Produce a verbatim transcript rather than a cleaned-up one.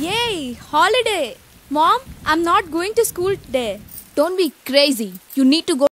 Yay, holiday! Mom, I'm not going to school today. Don't be crazy. You need to go